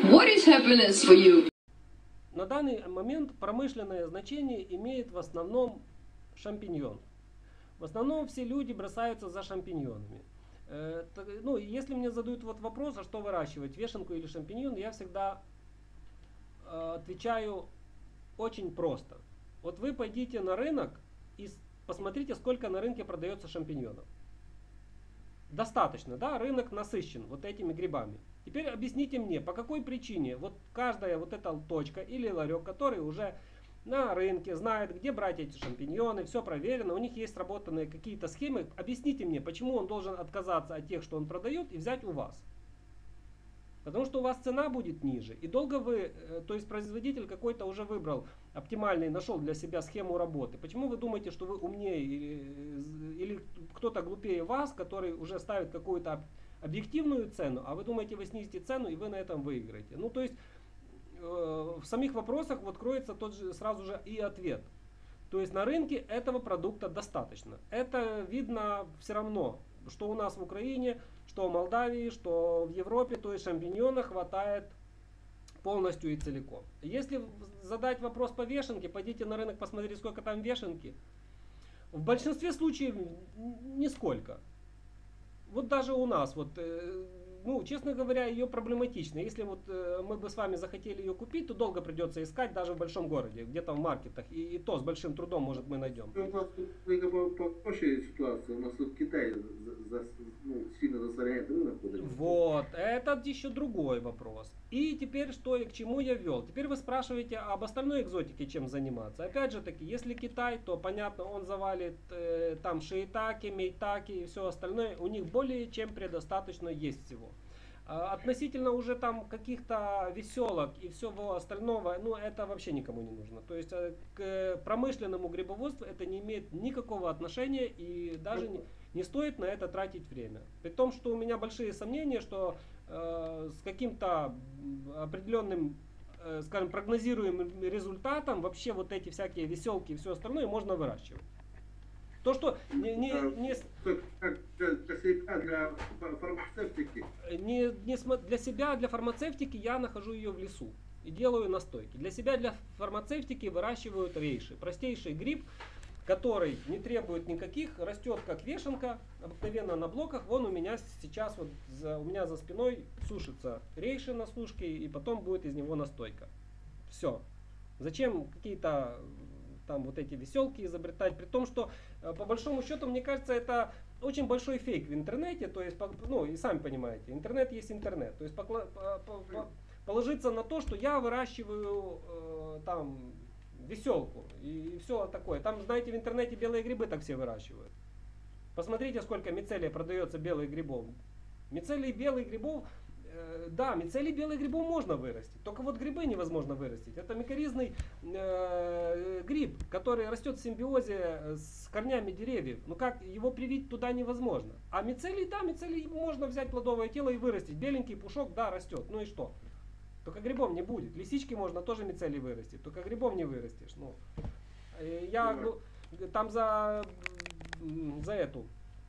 What is happiness for you? На данный момент промышленное значение имеет в основном шампиньон. В основном все люди бросаются за шампиньонами. Ну, если мне задают вот вопрос, а что выращивать, вешенку или шампиньон, я всегда отвечаю очень просто. Вот вы пойдите на рынок и посмотрите, сколько на рынке продается шампиньонов. Достаточно, да, рынок насыщен вот этими грибами. Теперь объясните мне, по какой причине вот каждая вот эта точка или ларек, который уже на рынке знает, где брать эти шампиньоны, все проверено, у них есть сработанные какие-то схемы. Объясните мне, почему он должен отказаться от тех, что он продает, и взять у вас. Потому что у вас цена будет ниже. И долго вы, то есть производитель какой-то уже выбрал оптимальный, нашел для себя схему работы. Почему вы думаете, что вы умнее или кто-то глупее вас, который уже ставит какую-то объективную цену, а вы думаете, вы снизите цену и вы на этом выиграете. Ну, то есть в самих вопросах вот кроется тот же сразу же и ответ. То есть на рынке этого продукта достаточно. Это видно все равно, что у нас в Украине, что в Молдавии, что в Европе, то есть шампиньона хватает полностью и целиком. Если задать вопрос по вешенке, пойдите на рынок, посмотрите, сколько там вешенки. В большинстве случаев нисколько. Вот даже у нас, вот, ну, честно говоря, ее проблематично. Если вот мы бы с вами захотели ее купить, то долго придется искать даже в большом городе, где-то в маркетах. И то с большим трудом, может, мы найдем. У нас попроще ситуация. У нас в Китае сильно засоряет рынок. Вот, это еще другой вопрос. И теперь что и к чему я вел? Теперь вы спрашиваете об остальной экзотике, чем заниматься. Опять же таки, если Китай, то понятно, он завалит там шиитаки, мейтаки и все остальное. У них более чем предостаточно есть всего. Относительно уже там каких-то веселок и всего остального, ну это вообще никому не нужно. То есть к промышленному грибоводству это не имеет никакого отношения и даже не стоит на это тратить время. При том, что у меня большие сомнения, что с каким-то определенным, скажем, прогнозируемым результатом вообще вот эти всякие веселки и все остальное можно выращивать. То, что для себя, для фармацевтики. Для себя, для фармацевтики я нахожу ее в лесу и делаю настойки. Для себя, для фармацевтики выращивают рейши. Простейший гриб, который не требует никаких, растет как вешенка, обыкновенно на блоках. Вон у меня сейчас, вот у меня за спиной сушится рейши на сушке, и потом будет из него настойка. Все. Зачем какие-то там вот эти веселки изобретать, при том, что по большому счету, мне кажется, это очень большой фейк в интернете, то есть, ну и сами понимаете, интернет есть интернет, то есть положиться на то, что я выращиваю там веселку и все такое. Там, знаете, в интернете белые грибы так все выращивают. Посмотрите, сколько мицелия продается белых грибов. Мицелий белых грибов, да, мицелий белых грибов можно вырастить, только вот грибы невозможно вырастить. Это микоризный гриб, который растет в симбиозе с корнями деревьев. Ну как, его привить туда невозможно. А мицелий, да, мицелий можно взять плодовое тело и вырастить. Беленький пушок, да, растет. Ну и что? Только грибов не будет. Лисички можно тоже мицелий вырастить, только грибов не вырастешь. Ну, я там за эту.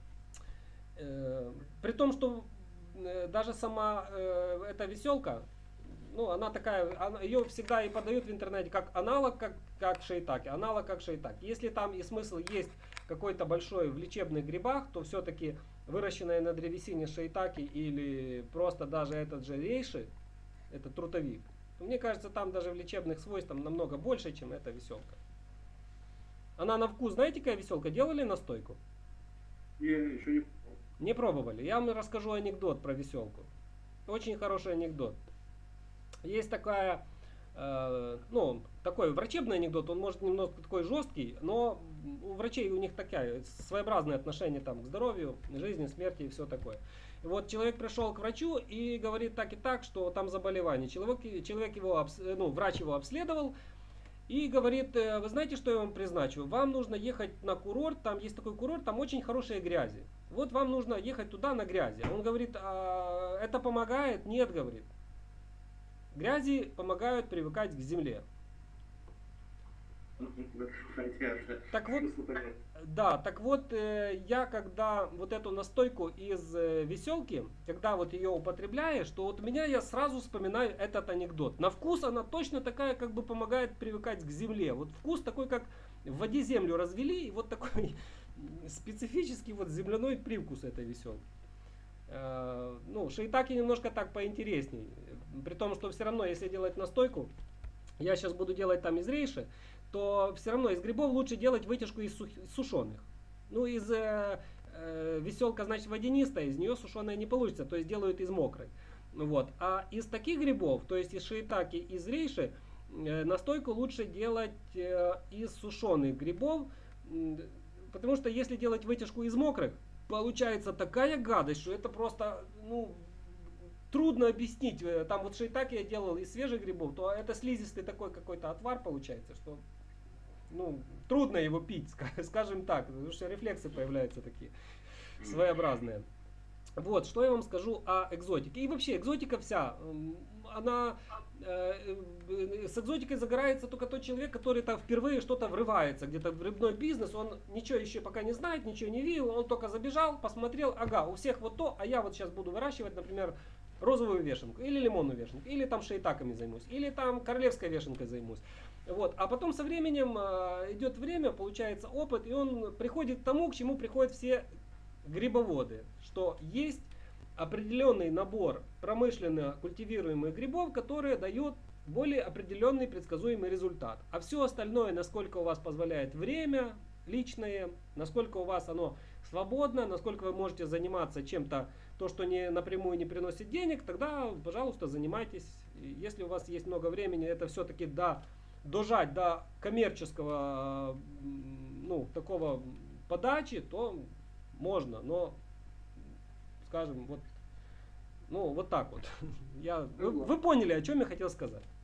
При том, что даже сама эта веселка, ну, она такая, ее всегда и подают в интернете как аналог, как шиитаки. Аналог как шиитаки. Если там и смысл есть какой-то большой в лечебных грибах, то все-таки выращенная на древесине шиитаки или просто даже этот же рейши, это трутовик, то мне кажется, там даже в лечебных свойствах намного больше, чем эта веселка. Она на вкус, знаете, какая веселка? Делали настойку? Я еще не. Не пробовали. Я вам расскажу анекдот про веселку. Очень хороший анекдот. Есть такая, ну, такой врачебный анекдот, он может немного такой жесткий, но у врачей у них такая своеобразное отношение там, к здоровью, жизни, смерти и все такое. И вот человек пришел к врачу и говорит так и так, что там заболевание. Человек его, ну, врач его обследовал. И говорит, вы знаете, что я вам призначу? Вам нужно ехать на курорт, там есть такой курорт, там очень хорошие грязи. Вот вам нужно ехать туда на грязи. Он говорит, а это помогает? Нет, говорит. Грязи помогают привыкать к земле. Понятно. Так вот, Смысл понятен. да, так вот, я когда вот эту настойку из веселки, когда вот ее употребляешь, то вот меня я сразу вспоминаю этот анекдот. На вкус она точно такая, как бы помогает привыкать к земле. Вот вкус такой, как в воде землю развели, и вот такой специфический вот земляной привкус этой веселки. Ну, шиитаки немножко так поинтересней. При том, что все равно, если делать настойку, я сейчас буду делать там из рейши, то все равно из грибов лучше делать вытяжку из сушеных. Ну, из веселка, значит, водянистая, из нее сушеная не получится, то есть делают из мокрой. Вот. А из таких грибов, то есть из шиитаки, из рейши, настойку лучше делать из сушеных грибов, потому что если делать вытяжку из мокрых, получается такая гадость, что это просто, ну, трудно объяснить. Там вот шиитаки я делал из свежих грибов, то это слизистый такой какой-то отвар получается, что, ну, трудно его пить, скажем так, потому что рефлексы появляются такие своеобразные. Вот, что я вам скажу о экзотике. И вообще, экзотика вся, она, с экзотикой загорается только тот человек, который там впервые что-то врывается, где-то в рыбной бизнес, он ничего еще пока не знает, ничего не видел, он только забежал, посмотрел, ага, у всех вот то, а я вот сейчас буду выращивать, например, розовую вешенку, или лимонную вешенку, или там шиитаками займусь, или там королевской вешенкой займусь. Вот. А потом со временем идет время, получается опыт, и он приходит к тому, к чему приходят все грибоводы, что есть определенный набор промышленно культивируемых грибов, которые дают более определенный предсказуемый результат. А все остальное, насколько у вас позволяет время личное, насколько у вас оно свободно, насколько вы можете заниматься чем-то, то, что не напрямую не приносит денег, тогда, пожалуйста, занимайтесь. Если у вас есть много времени, это все-таки дожать до коммерческого, ну, такого подачи, то можно, но, скажем, вот, ну, вот так вот. Вы поняли, о чем я хотел сказать.